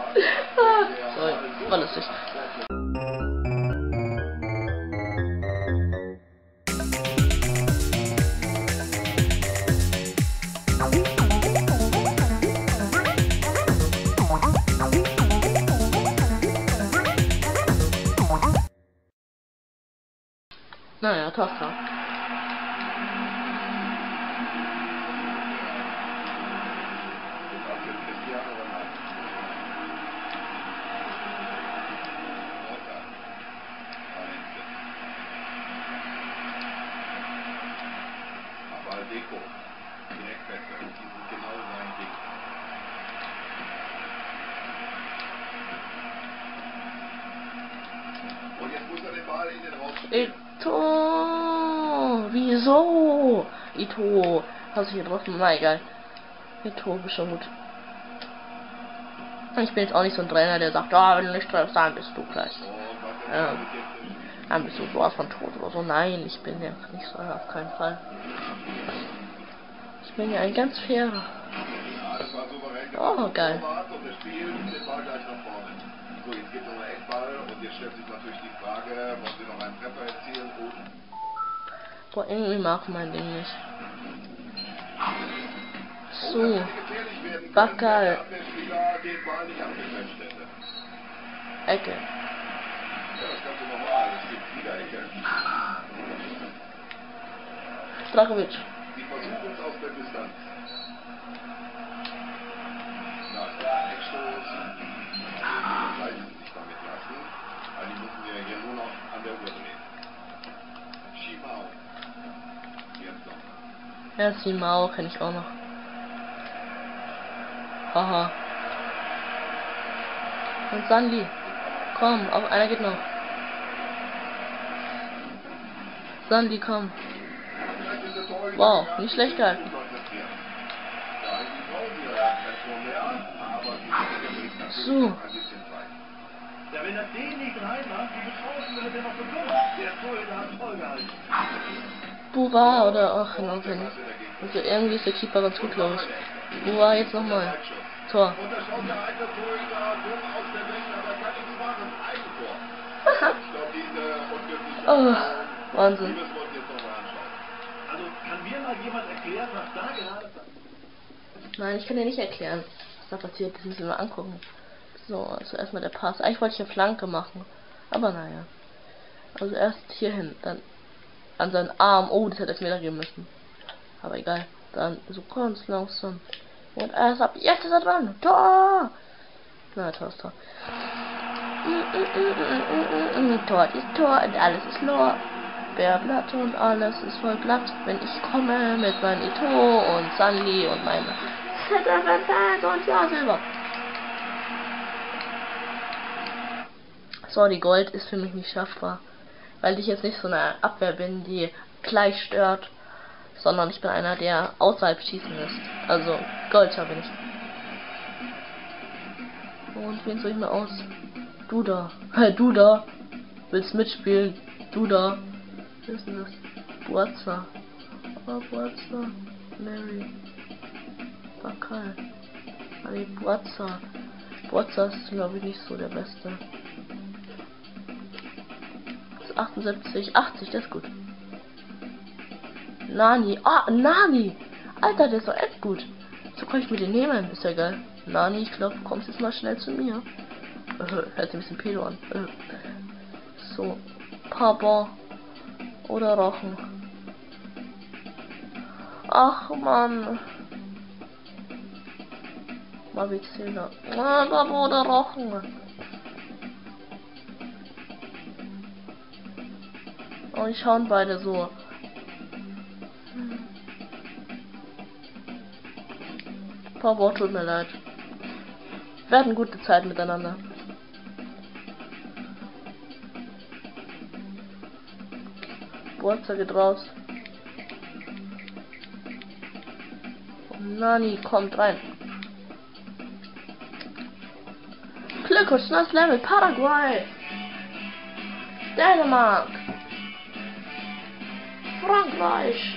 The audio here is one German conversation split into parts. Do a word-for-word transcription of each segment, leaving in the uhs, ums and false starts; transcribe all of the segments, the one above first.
Ah, sorry, war lustig. Naja, Tochter. Deko, Direktpässe, die sind genau sein Ding. Und jetzt muss er den Ball in den Raum spielen. Ito, wieso? Ito, hast du hier getroffen? Na egal. Ito ist schon gut. Ich bin jetzt auch nicht so ein Trainer, der sagt, ah, oh, wenn du nicht triffst, dann bist du gleich. Ja. Dann bist du sowas von tot oder so. Nein, ich bin ja nicht so, auf keinen Fall. Ich bin ja ein ganz fairer. Oh, geil. So, jetzt gibt es noch einen Eckball und jetzt stellt sich natürlich die Frage, wollen Sie noch einen Treffer erzielen? Boah, irgendwie mag mein Ding nicht. So. Backerl. Ecke. Strakovic. Sie versuchen es aus der Distanz. Na, der Eckstoß. Die Zeit sich damit lassen. Weil die müssen wir hier nur noch an der Uhr drehen. Schimau. Jetzt noch. Ja, Simao kenne ich auch noch. Haha. Und Sandy. Komm, auch einer geht noch. Sandy, komm. Wow, nicht schlecht gehalten. So. Ja, wenn er den nicht reinmacht, wie geschossen wird er noch bekommen. Der Torhüter hat voll gehalten. Bura oder ach, genau. Also irgendwie ist der Keeper ganz gut, glaube ich. Bura jetzt nochmal. Tor. Und da schaut der alte Torhüter dumm aus der Welt, aber kann nichts machen. Eigentor. Ich glaube, diese unglückliche Oh, Wahnsinn. die müssen wir uns jetzt nochmal anschauen. Also, kann mir mal jemand erklären, was da gerade passiert? Nein, ich kann dir nicht erklären, was da passiert. Das müssen wir mal angucken. So, also erstmal der Pass. Eigentlich wollte ich eine Flanke machen. Aber naja. Also erst hier hin, dann an seinen Arm. Oh, das hätte es mir geben müssen. Aber egal. Dann so ganz langsam. Und erst ab jetzt ist er dran. Tor! Na, Tor ist Tor. Tor ist Tor und alles ist Lor. Bär glatt und alles ist voll glatt. Wenn ich komme mit meinem Ito und Sanli und meinem und ja, Silber. So, die Gold ist für mich nicht schaffbar. Weil ich jetzt nicht so eine Abwehr bin, die gleich stört. Sondern ich bin einer, der außerhalb schießen lässt. Also, Gold habe ich. Und wen soll ich mir aus? Du da. Hey, du da. Willst mitspielen? Du da. Wer ist denn das? Buazza. Oh, Buazza. Mary. Bakal. Ah, nee, Buazza. Buazza ist, glaube ich, nicht so der Beste. Das ist achtundsiebzig. achtzig, das ist gut. Nani. Ah, Nani. Alter, der ist doch echt gut. So kann ich mir den nehmen. Ist ja geil. Nani, ich glaube, du kommst jetzt mal schnell zu mir. Äh, hört sich ein bisschen pedo an. Äh. So. Papa. Oder Rochen. Ach, Mann. Mavizela. Ah, Papa oder Rochen. Und die schauen beide so. Papa, tut mir leid. Wir hatten gute Zeit miteinander. Buazza geht raus. Und Nani kommt rein. Glückwunsch, neues Level. Paraguay. Dänemark. Frankreich.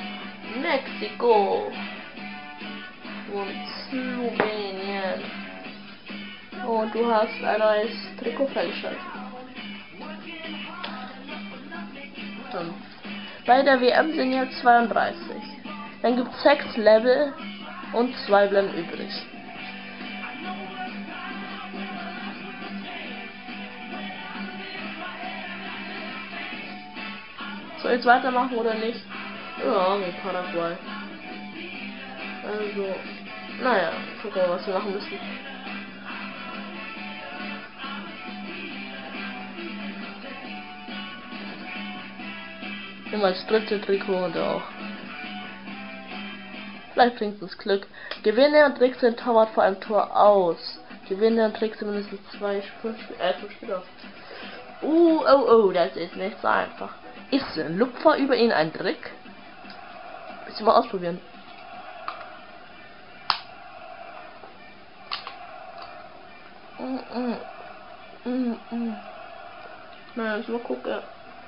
Mexiko. Und Slowenien. Und du hast ein neues Trikot freigeschaltet. Hm. Bei der W M sind jetzt zweiunddreißig. Dann gibt es sechs Level und zwei bleiben übrig. Soll ich jetzt weitermachen oder nicht? Ja, mit Paraguay. Also, naja, gucken wir, was wir machen müssen. Immer das dritte Trikot und auch. Vielleicht bringt uns Glück. Gewinne und trägst den Torwart vor einem Tor aus. Gewinne und trägst mindestens zwei fünf, äh, fünf Spieler aus. Uh, oh, oh, das ist nicht so einfach. Ist ein Lupfer über ihn ein Trick? Müssen wir mal ausprobieren. Mm, mm. Mm, mm. Na, ich mal gucken.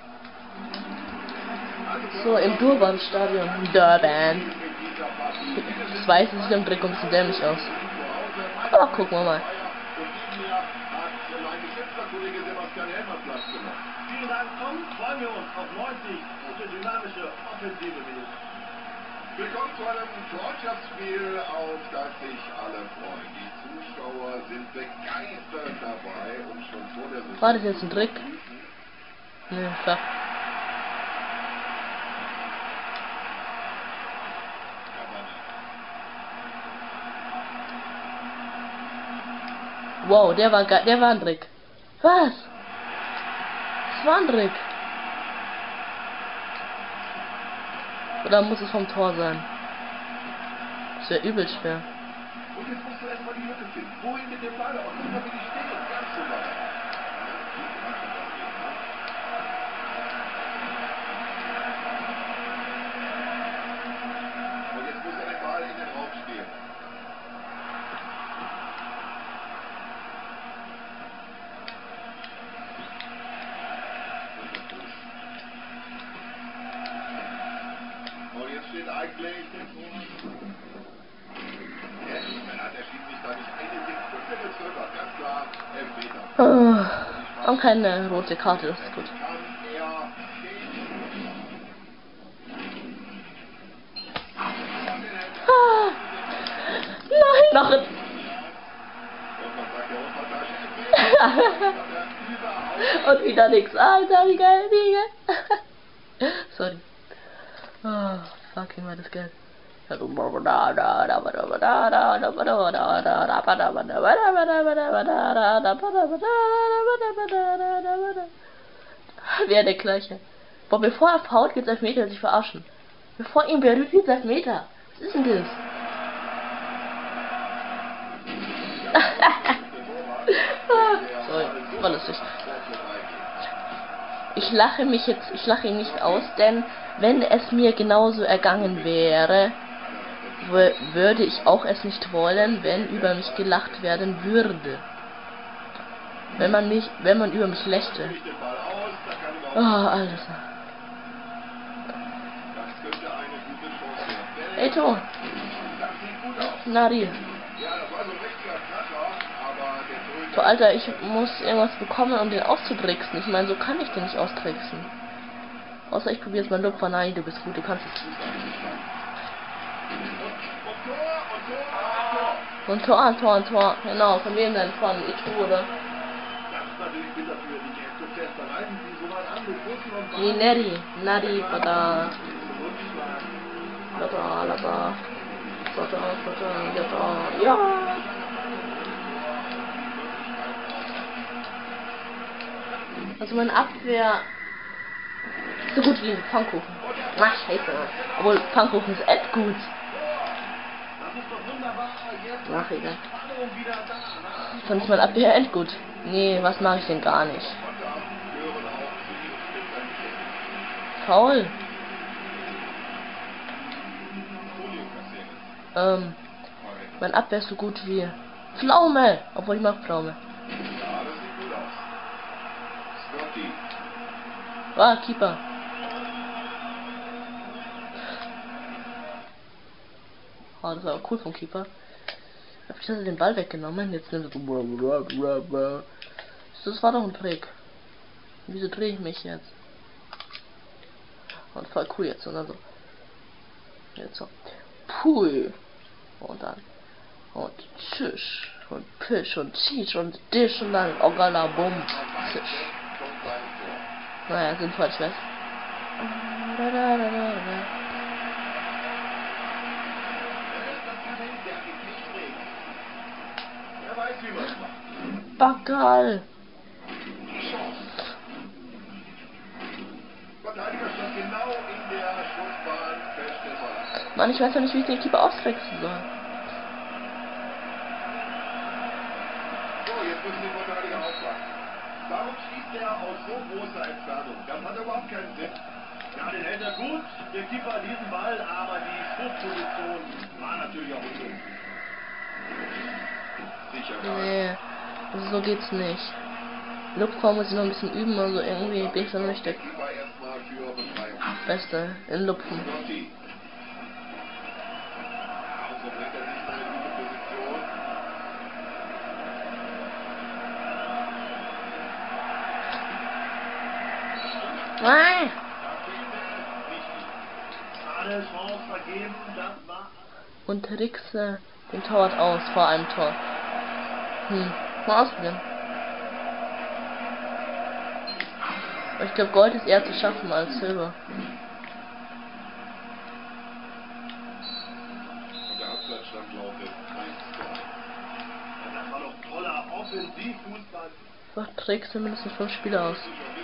So, im Durban-Stadion. Durban. Das weiß ich, am Trick kommt ein bisschen dämlich aus. Aber gucken wir mal. Vielen Dank, Tom. Freuen wir uns auf neunzig gute, dynamische, offensive Minuten. Willkommen zu einem Freundschaftsspiel, auf das sich alle freuen. Die Zuschauer sind begeistert dabei und schon vor der Saison. War das jetzt ein Trick? Ne, klar. Wow, der war geil, der war ein Trick. Was? Das war ein Trick. Oder muss es vom Tor sein? Das wäre übel schwer. Und jetzt musst du erstmal die Lücke finden. Wohin mit dem Ball? Und guck mal, wie die stehen. Ganz so weit. Und jetzt muss er den Ball in den Raum spielen. Und jetzt steht eigentlich Oh, und keine rote Karte, das ist gut. Ah, nein, noch ein... Und wieder nix. Alter, wie geil, wie geil. Sorry. Oh, fucking war das geil. Wer der gleiche. Boah, bevor er fault, geht's Elfmeter, sich verarschen. Bevor ihn berührt, geht's Elfmeter. Was ist denn das? Sorry, war lustig. Ich lache mich jetzt, ich lache ihn nicht aus, denn wenn es mir genauso ergangen wäre, würde ich auch es nicht wollen, wenn über mich gelacht werden würde. Wenn man mich, wenn man über mich lächte. Oh, alles. Hey, Ton. Nari. So, Alter, ich muss irgendwas bekommen, um den auszutricksen. Ich meine, so kann ich den nicht austricksen. Außer ich probiere es mal Lupfer. Nein, du bist gut, du kannst es. Und Tor, ein Tor, ein Tor. Genau, von wem denn? Von Itu, oder? Nee, Neri. Nari, Bada. Lada, Lada. Bada, Bada, Bada. Ja. Also meine Abwehr ist so gut wie ein Pfannkuchen. Ach, scheiße. Obwohl Pfannkuchen ist echt gut. Ach, egal. Sonst ist mein Abwehr echt gut. Nee, was mache ich denn gar nicht? Faul. Ähm, mein Abwehr ist so gut wie Pflaume. Obwohl ich mag Pflaume. Ah, Keeper. Oh, das war auch cool vom Keeper. Hab ich den Ball weggenommen? Jetzt nimmt er. Das war doch ein Trick. Wieso drehe ich mich jetzt? Und voll cool jetzt, oder so. Jetzt so. Pui. Und dann. Und tschüss. Und Pisch und Tschitsch und Disch und dann Ogala Bum. Zisch. Naja, sinnvoll, ich weiß. Er weiß, wie man es macht. Bagal. Verteidiger stand genau in der Schussbahn fest im Ball. Mann, ich weiß ja nicht, wie ich den Keeper auswechseln soll. So, jetzt müssen die Verteidiger aufpassen. Warum schießt er aus so großer Entfernung? Das hat überhaupt keinen Sinn. Ja, den hält er gut, der Keeper diesen Ball, aber die Schussposition war natürlich auch gut. Sicher. Nee, also so geht's nicht. Luftform muss ich noch ein bisschen üben, also irgendwie bin ich dann nicht der Keeper erstmal für Befreiung. Beste in Lupfen. Gotti. Ja, und so bringt er sich in eine gute Position. Nein! Da fehlt er nicht viel. Schade, Chance vergeben, das war... Und trickse den Torwart aus vor einem Tor. Hm, mal ausprobieren. Aber ich glaube, Gold ist eher zu schaffen als Silber. Und der Halbzeitstand lautet eins zu eins. Das war doch toller Offensivfußball. Was trägst du mindestens fünf Spieler aus?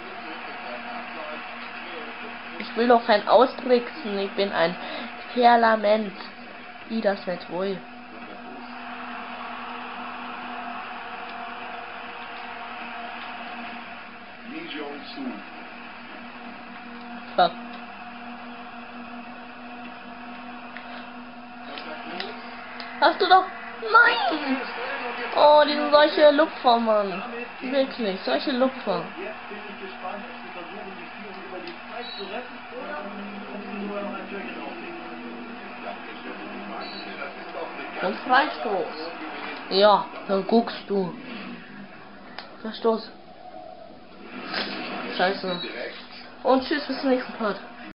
Ich will doch kein Austricksen, ich bin ein Parlament. I das nicht wohl. Lee Jong-soo. Fuck. Hast du doch... Nein! Oh, die sind solche Lupfer, Mann. Wirklich, solche Lupfer. Jetzt bin ich gespannt, ob sie versuchen, die Führung über die Zeit zu retten oder ob sie nur noch ein Türchen auflegen. Und Freistoß. Ja, dann guckst du. Verstoß. Scheiße. Und tschüss, bis zum nächsten Part.